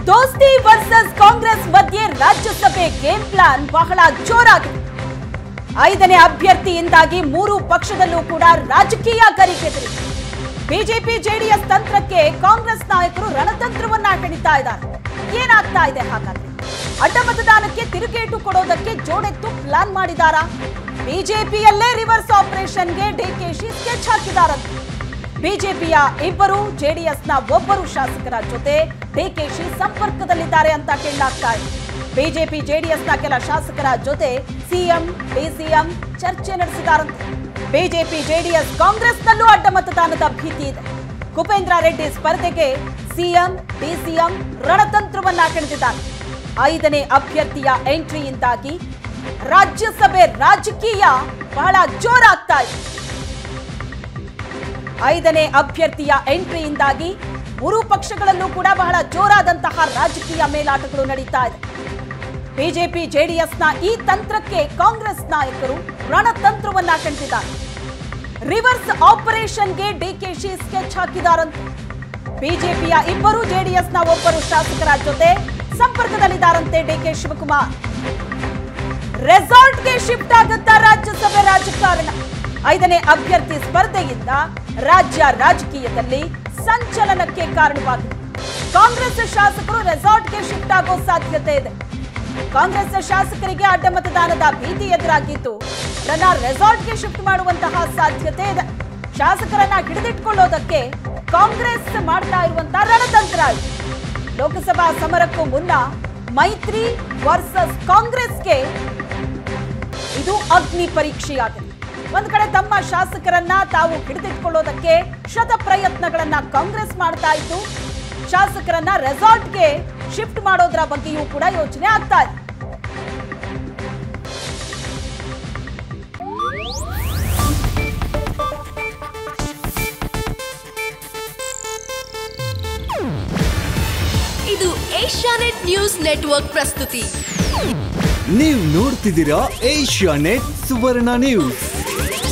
ದೋಸ್ತಿ ವರ್ಸಸ್ ಕಾಂಗ್ರೆಸ್ ಮಧ್ಯೆ ರಾಜ್ಯಸಭೆ ಗೇಮ್ ಪ್ಲಾನ್ ಬಹಳ ಜೋರಾಗಿದೆ. 5ನೇ ಅಭ್ಯರ್ಥಿಯಿಂದಾಗಿ 3 ಪಕ್ಷದಲ್ಲೂ ಕೂಡ ರಾಜಕೀಯ ಗರಿಗೆದರಿದೆ. ಬಿಜೆಪಿ ಜೆಡಿಎಸ್ ತಂತ್ರಕ್ಕೆ ಕಾಂಗ್ರೆಸ್ ನಾಯಕರು ರಣತಂತ್ರವನ್ನ ಹೆಣಿತಾ ಇದ್ದಾರೆ. ಏನಾಗ್ತಾ ಇದೆ ಹಾಗಾದ್ರೆ? ಅಡ್ಡ ಮತದಾನಕ್ಕೆ ತಿರುಗೇಟು ಕೊಡೋದಕ್ಕೆ ಜೋಡೆತ್ತು ಪ್ಲಾನ್ ಮಾಡಿದಾರಾ? ಬಿಜೆಪಿಯಲ್ಲೇ ರಿವರ್ಸ್ ಆಪರೇಷನ್ಗೆ ಡಿಕೆಶಿ ಸ್ಕೆಚ್ ಹಾಕಿದಾರಂತೆ. ಬಿಜೆಪಿಯ 2 ಜೆಡಿಎಸ್ನ 1 ಶಾಸಕರ ಜೊತೆ ಡಿಕೆಶಿ ಸಂಪರ್ಕದಲ್ಲಿದ್ದಾರೆ ಅಂತ ಕೇಳಲಾಗ್ತಾ ಇದೆ. ಬಿಜೆಪಿ ಜೆಡಿಎಸ್ನ ಕೆಲ ಶಾಸಕರ ಜೊತೆ ಸಿಎಂ ಡಿಸಿಎಂ ಚರ್ಚೆ ನಡೆಸಿದಾರಂತೆ. ಬಿಜೆಪಿ ಜೆಡಿಎಸ್ ಕಾಂಗ್ರೆಸ್ನಲ್ಲೂ ಅಡ್ಡ ಮತದಾನದ ಭೀತಿ ಇದೆ. ಕುಪೇಂದ್ರ ರೆಡ್ಡಿ ಸ್ಪರ್ಧೆಗೆ ಸಿಎಂ ಡಿಸಿಎಂ ರಣತಂತ್ರವನ್ನ ಹೆಣೆದಿದ್ದಾರೆ. 5ನೇ ಅಭ್ಯರ್ಥಿಯ ಎಂಟ್ರಿಯಿಂದಾಗಿ ರಾಜ್ಯಸಭೆ ರಾಜಕೀಯ ಬಹಳ ಜೋರಾಗ್ತಾ ಇದೆ. 5ನೇ ಅಭ್ಯರ್ಥಿಯ ಎಂಟ್ರಿಯಿಂದಾಗಿ 3 ಪಕ್ಷಗಳಲ್ಲೂ ಕೂಡ ಬಹಳ ಜೋರಾದಂತಹ ರಾಜಕೀಯ ಮೇಲಾಟಗಳು ನಡೀತಾ ಇದೆ. ಬಿಜೆಪಿ ಜೆಡಿಎಸ್ನ ಈ ತಂತ್ರಕ್ಕೆ ಕಾಂಗ್ರೆಸ್ ನಾಯಕರು ರಣತಂತ್ರವನ್ನ ಹೆಣೆದಿದ್ದಾರೆ. ರಿವರ್ಸ್ ಆಪರೇಷನ್ಗೆ ಡಿಕೆಶಿ ಸ್ಕೆಚ್ ಹಾಕಿದಾರಂತೆ. ಬಿಜೆಪಿಯ 2 ಜೆಡಿಎಸ್ನ 1 ಶಾಸಕರ ಜೊತೆ ಸಂಪರ್ಕದಲ್ಲಿದ್ದಾರಂತೆ ಡಿಕೆ ಶಿವಕುಮಾರ್. ರೆಸಾರ್ಟ್ಗೆ ಶಿಫ್ಟ್ ಆಗುತ್ತಾ ರಾಜ್ಯಸಭೆ ರಾಜಕಾರಣ? 5ನೇ ಅಭ್ಯರ್ಥಿ ಸ್ಪರ್ಧೆಯಿಂದ ರಾಜ್ಯ ರಾಜಕೀಯದಲ್ಲಿ ಸಂಚಲನಕ್ಕೆ ಕಾರಣವಾಗಿದೆ. ಕಾಂಗ್ರೆಸ್ ಶಾಸಕರು ರೆಸಾರ್ಟ್ಗೆ ಶಿಫ್ಟ್ ಆಗೋ ಸಾಧ್ಯತೆ ಇದೆ. ಕಾಂಗ್ರೆಸ್ ಶಾಸಕರಿಗೆ ಅಡ್ಡ ಮತದಾನದ ಭೀತಿ ಎದುರಾಗಿದ್ದು ಅವರನ್ನ ರೆಸಾರ್ಟ್ಗೆ ಶಿಫ್ಟ್ ಮಾಡುವಂತಹ ಸಾಧ್ಯತೆ ಇದೆ. ಶಾಸಕರನ್ನ ಹಿಡಿದಿಟ್ಕೊಳ್ಳೋದಕ್ಕೆ ಕಾಂಗ್ರೆಸ್ ಮಾಡ್ತಾ ಇರುವಂತಹ ರಣತಂತ್ರ ಇದೆ. ಲೋಕಸಭಾ ಸಮರಕ್ಕೂ ಮುನ್ನ ಮೈತ್ರಿ ವರ್ಸಸ್ ಕಾಂಗ್ರೆಸ್ಗೆ ಇದು ಅಗ್ನಿ ಪರೀಕ್ಷೆಯಾಗಿದೆ. ಒಂದ್ ಕಡೆ ತಮ್ಮ ಶಾಸಕರನ್ನ ತಾವು ಹಿಡಿದಿಟ್ಕೊಳ್ಳೋದಕ್ಕೆ ಶತ ಪ್ರಯತ್ನಗಳನ್ನ ಕಾಂಗ್ರೆಸ್ ಮಾಡ್ತಾ ಇತ್ತು. ಶಾಸಕರನ್ನ ರೆಸಾರ್ಟ್ಗೆ ಶಿಫ್ಟ್ ಮಾಡೋದ್ರ ಬಗ್ಗೆಯೂ ಕೂಡ ಯೋಚನೆ ಆಗ್ತಾ ಇದೆ. ಇದು ಏಷ್ಯಾನೆಟ್ ನ್ಯೂಸ್ ನೆಟ್ವರ್ಕ್ ಪ್ರಸ್ತುತಿ. ನೀವು ನೋಡ್ತಿದ್ದೀರಾ ಏಷ್ಯಾನೆಟ್ ಸುವರ್ಣ ನ್ಯೂಸ್.